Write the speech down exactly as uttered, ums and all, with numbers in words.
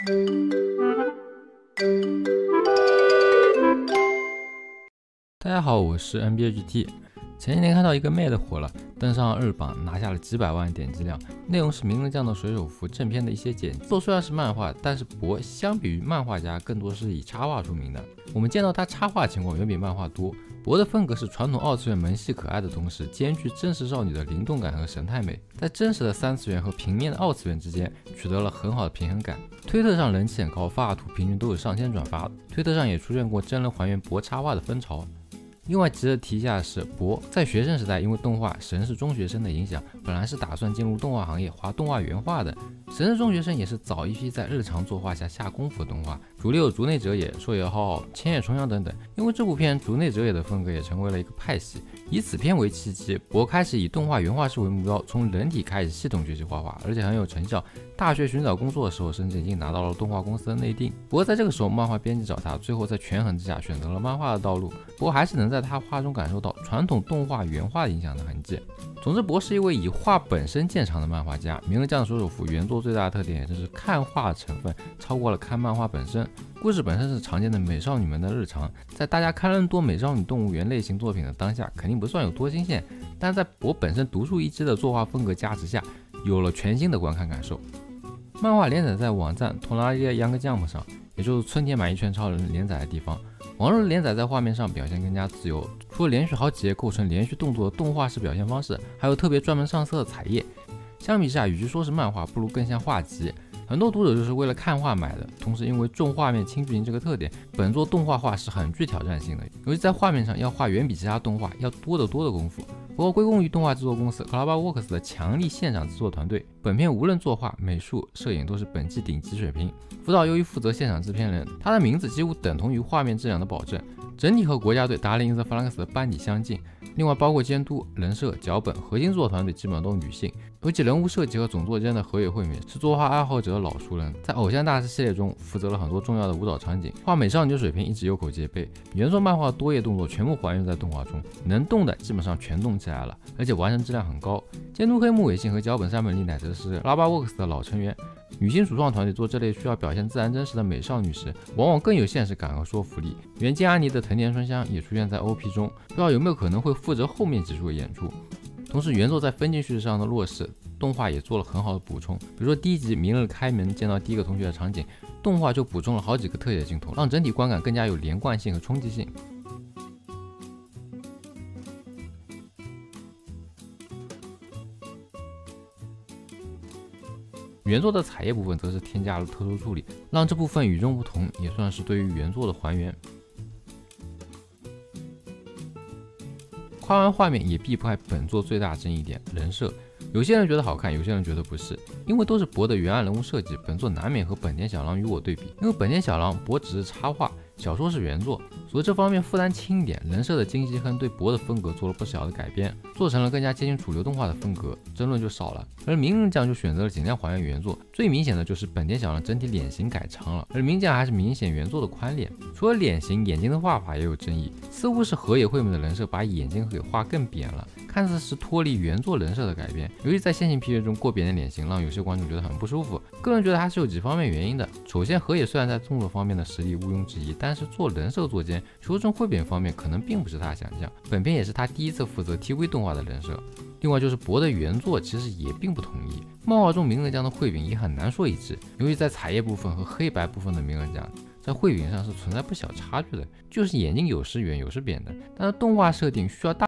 大家好，我是 N B A G T。前几天看到一个 Made 火了，登上日榜，拿下了几百万点击量。内容是名人将的水手服正片的一些剪辑。作虽然是漫画，但是博相比于漫画家，更多是以插画出名的。我们见到他插画情况远比漫画多。博的风格是传统二次元萌系可爱的同时，兼具真实少女的灵动感和神态美，在真实的三次元和平面的二次元之间取得了很好的平衡感。推特上人气很高，发图平均都有上千转发。推特上也出现过真人还原博插画的风潮。另外值得提一下的是，博在学生时代因为动画《神是中学生》的影响，本来是打算进入动画行业画动画原画的。《神是中学生》也是早一批在日常作画下下功夫的动画，主力有竹内哲也、朔野浩浩、千叶重阳等等。因为这部片竹内哲也的风格也成为了一个派系。以此片为契机，博开始以动画原画师为目标，从人体开始系统学习画画，而且很有成效。大学寻找工作的时候，甚至已经拿到了动画公司的内定。不过在这个时候，漫画编辑找他，最后在权衡之下选择了漫画的道路。不过还是能在他画中感受到传统动画原画影响的痕迹。总之，博是一位以画本身见长的漫画家。名人将的水手服原作最大的特点，也就是看画成分超过了看漫画本身。故事本身是常见的美少女们的日常，在大家看那么多美少女动物园类型作品的当下，肯定不算有多新鲜，但在博本身独树一帜的作画风格加持下，有了全新的观看感受。漫画连载在网站同拉利 Young Jump 上，也就是春天买一拳超人连载的地方。网络连载在画面上表现更加自由，除了连续好几页构成连续动作的动画式表现方式，还有特别专门上色的彩页。相比之下，与其说是漫画，不如更像画集。很多读者就是为了看画买的，同时因为重画面轻剧情这个特点，本作动画化是很具挑战性的，尤其在画面上要画远比其他动画要多得多的功夫。不过归功于动画制作公司 CloverWorks 的强力现场制作团队，本片无论作画、美术、摄影都是本季顶级水平。福岛由于负责现场制片人，他的名字几乎等同于画面质量的保证，整体和国家队 Darling in the Franxx 的班底相近。另外包括监督、人设、脚本，核心制作团队基本上都是女性，尤其人物设计和总作监的河野惠美是作画爱好者的老熟人，在偶像大师系列中负责了很多重要的舞蹈场景，画美少女水平一直有口皆碑。原作漫画多页动作全部还原在动画中，能动的基本上全动起来了，而且完成质量很高。监督黑木伟信和脚本山本丽乃则是 CloverWorks 的老成员。女性主创团队做这类需要表现自然真实的美少女时，往往更有现实感和说服力。原金阿尼的藤田春香也出现在 O P 中，不知道有没有可能会负责后面几处的演出。同时原作在分镜叙事上的落实，动画也做了很好的补充。比如说第一集鸣人开门见到第一个同学的场景，动画就补充了好几个特写镜头，让整体观感更加有连贯性和冲击性。原作的彩页部分则是添加了特殊处理，让这部分与众不同，也算是对于原作的还原。夸完画面也避不开本作最大争议点人设，有些人觉得好看，有些人觉得不是，因为都是博的原案人物设计，本作难免和本田小狼与我对比。因为本田小狼博只是插画，小说是原作，所以这方面负担轻一点。人设的精细和对博的风格做了不小的改编，做成了更加接近主流动画的风格，争论就少了。而鸣人酱就选择了尽量还原原作，最明显的就是本田小狼整体脸型改长了，而鸣酱还是明显原作的宽脸。除了脸型，眼睛的画法也有争议，似乎是河野惠美的人设把眼睛给画更扁了，看似是脱离原作人设的改编。尤其在线性 P V 中过扁的脸型，让有些观众觉得很不舒服。个人觉得还是有几方面原因的。首先，河野虽然在动作方面的实力毋庸置疑，但是做人设作奸，求真汇扁方面可能并不是他的想象。本片也是他第一次负责 T V 动画的人设。另外就是博的原作其实也并不统一，漫画中鸣人酱的绘饼也很难说一致，尤其在彩页部分和黑白部分的鸣人酱，在绘饼上是存在不小差距的，就是眼睛有时圆有时扁的，但是动画设定需要大